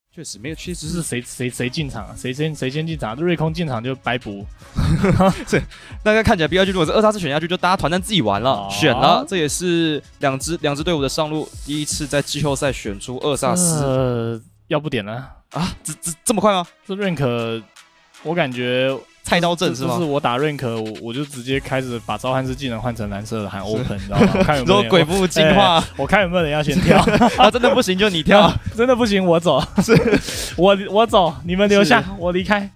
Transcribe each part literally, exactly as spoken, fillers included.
确实没有，确实是谁谁谁进场啊？谁先谁先进场？瑞空进场就白补。 是，大概看起来 B I G 如果是二杀四选下去，就大家团战自己玩了，哦、选了，这也是两支两支队伍的上路第一次在季后赛选出二杀四。 呃，要不点了啊？这这这么快吗？ 这 rank 我感觉。 菜刀阵是吗？ 就是我打 rank， 我我就直接开始把召唤师技能换成蓝色的喊 open， 你知道吗？我看有没有人鬼步进化、欸， 我看有没有人要先跳。 啊，真的不行就你跳， 真的不行我走。是，我我走，你们留下，我离开。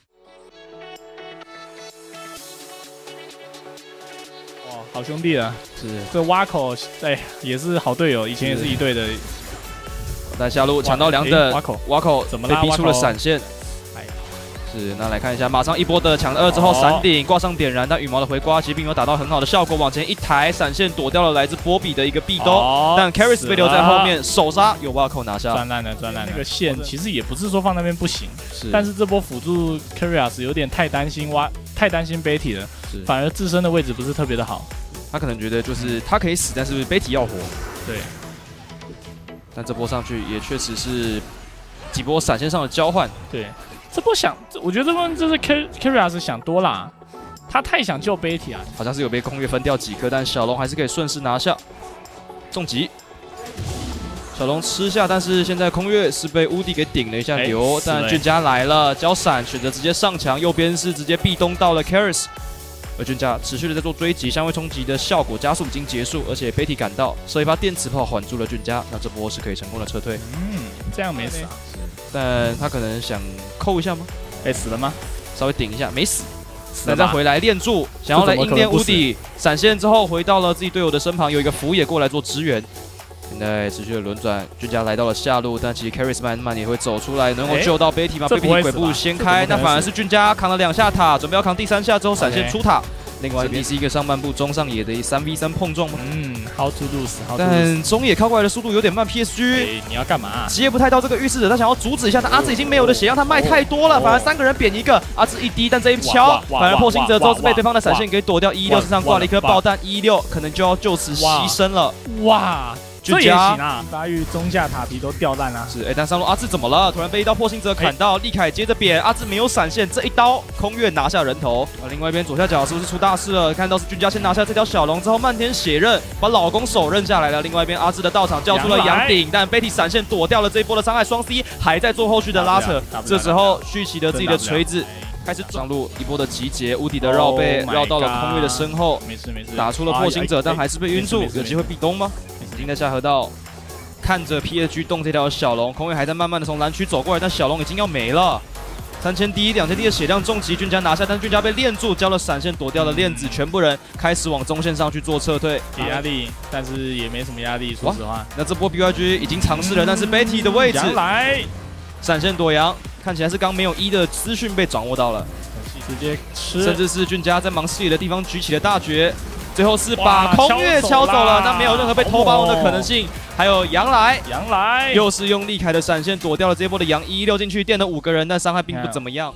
哇，好兄弟啊！是，这挖口哎也是好队友，以前也是一队的。 那下路抢到两等， 挖口挖口怎么被逼出了闪现。 是，那来看一下，马上一波的抢了二之后，闪顶挂上点燃，但羽毛的回刮其实并没有达到很好的效果，往前一抬，闪现躲掉了来自波比的一个壁兜，但 Karis 被留在后面，手杀有挖口拿下， 赚烂了，赚烂了。那个线其实也不是说放那边不行，是，但是这波辅助 Karius 有点太担心挖，太担心 Betty 了，反而自身的位置不是特别的好， 他可能觉得就是他可以死，但是 Betty 要活， 对， 但这波上去也确实是几波闪现上的交换， 对。 这波想，我觉得这波就是 Karius 想多啦，他太想救 Betty 啊， 好像是有被空月分掉几颗，但小龙还是可以顺势拿下，重击，小龙吃下，但是现在空月是被乌迪给顶了一下流，但俊佳来了，交闪选择直接上墙，右边是直接壁咚到了 Karis， 而俊佳持续的在做追击，相位冲击的效果加速已经结束，而且 Betty 赶到，射一发电磁炮缓住了俊佳，那这波是可以成功的撤退， 嗯，这样没死啊。 但他可能想扣一下吗？ 哎，死了吗？ 稍微顶一下，没死。那再回来练住，想要来硬练无敌，闪现之后回到了自己队友的身旁，有一个辅野过来做支援。现在持续的轮转，俊佳来到了下路，但其实 Karis 慢慢也会走出来，能够救到 Betty 吗 ？Betty 鬼步先开，那反而是俊佳扛了两下塔，准备要扛第三下之后闪现出塔。 另外一边是一个上半部中上野的三 v 三碰撞吗？ 嗯 ，How to lose？ 但中野靠过来的速度有点慢 ，P S G 你要干嘛、啊？ 接不太到这个预示者，他想要阻止一下，但阿志已经没有了血，让他卖太多了，反而三个人扁一个，阿志一滴，但这一敲，反而破心者之后是被对方的闪现给躲掉，一一六身上挂了一颗爆弹，一一六可能就要就此牺牲了。哇！ 这也行啊！发育中下塔皮都掉烂了。 是，哎，但上路阿志怎么了？突然被一刀破心者砍到，利凯接着扁，阿志没有闪现，这一刀空月拿下人头。而另外一边左下角是不是出大事了？看到是俊佳先拿下这条小龙之后，漫天血刃把老公手刃下来了。另外一边阿志的道场叫出了阳顶，但 Betty 闪现躲掉了这一波的伤害，双 C 还在做后续的拉扯。这时候续起了自己的锤子。 开始上路一波的集结，无敌的绕背绕到了空月的身后，没事没事，打出了破心者，但还是被晕住，有机会壁咚吗？已经在下河道，看着 P S G 动这条小龙，空月还在慢慢的从蓝区走过来，但小龙已经要没了。三千滴、两千滴的血量重击，俊佳拿下，但俊佳被链住，交了闪现躲掉了链子，全部人开始往中线上去做撤退， 给压力，但是也没什么压力，说实话。 那这波 B Y G 已经尝试了，但是 Betty 的位置来闪现躲阳。 看起来是刚没有一的资讯被掌握到了， 直接吃， 甚至是俊佳在忙视野的地方举起了大绝，最后是把空月敲走了，那没有任何被偷包的可能性。还有杨来， 杨来又是用利凯的闪现躲掉了这波的杨一一六进去，电了五个人，但伤害并不怎么样。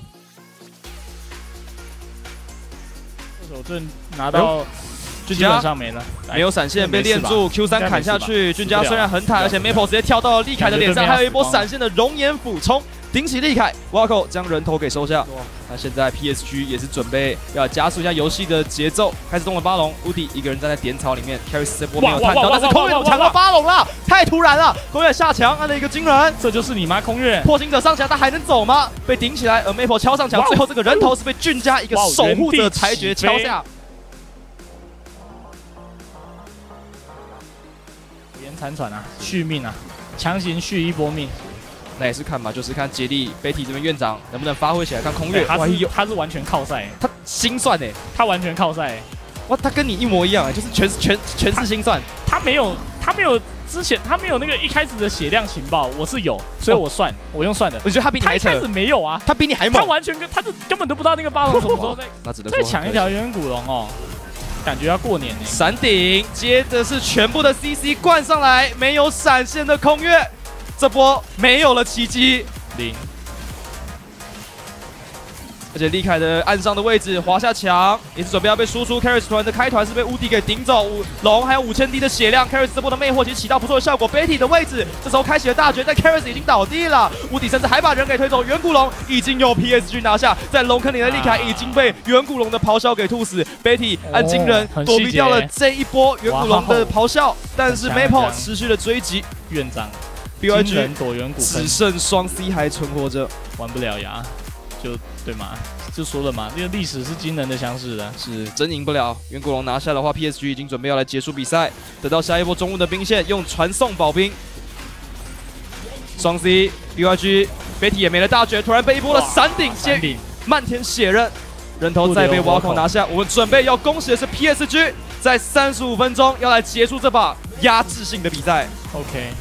手盾拿到。 基本上没了， 没有闪现被链住 ，Q 三砍下去。俊佳虽然很坦，而且 Maple 直接跳到了利凯的脸上，还有一波闪现的熔岩俯冲，顶起利凯 ，Wako 将人头给收下。那现在 P S G 也是准备要加速一下游戏的节奏，开始动了巴龙，乌迪一个人站在点草里面 ，Karis 这波没有看到，但是空月抢到巴龙了，太突然了，空月下墙按了一个惊人， 这就是你吗？空月破行者上墙，他还能走吗？被顶起来，而 Maple 敲上墙，最后这个人头是被俊佳一个守护者裁决敲下。 残喘啊，续命啊，强行续一波命。 那也是看嘛，就是看杰利 Betty 这边院长能不能发挥起来。看空月， 他是他是完全靠赛， 他心算哎， 他完全靠赛。 哇，他跟你一模一样哎，就是全全全是心算。 他没有他没有之前他没有那个一开始的血量情报，我是有，所以我算我用算的。 我觉得他比你还扯。 他一开始没有啊， 他比你还猛。 他完全跟他是根本都不知道那个巴龙什么时候在那只能再抢一条远古龙哦。 感觉要过年呢， 闪顶，接着是全部的 C C 灌上来，没有闪现的空月，这波没有了奇迹，零。 而且利凯的岸上的位置滑下墙，也是准备要被输出。Keris 团的开团是被乌迪给顶走，五龙还有五千滴的血量 ，Keris 这波的魅惑其实起到不错的效果。Betty 的位置这时候开启了大绝，但 Keris 已经倒地了，乌迪甚至还把人给推走。远古龙已经有 P S G 拿下，在龙坑里的利凯已经被远古龙的咆哮给吐死。Betty 按惊人躲避掉了这一波远古龙的咆哮，但是 Maple 持续的追击。 院长 B Y G 躲远古只剩双 C 还存活着， 玩不了呀。 就对嘛，就说了嘛，这个历史是惊人的相似的， 是真赢不了。远古龙拿下的话 ，P S G 已经准备要来结束比赛，得到下一波中路的兵线，用传送保兵。双 C B Y G Betty 也没了大绝，突然被一波的闪顶接漫天血刃，人头再被挖孔拿下。我们准备要恭喜的是 P S G， 在三十五分钟要来结束这把压制性的比赛。 OK。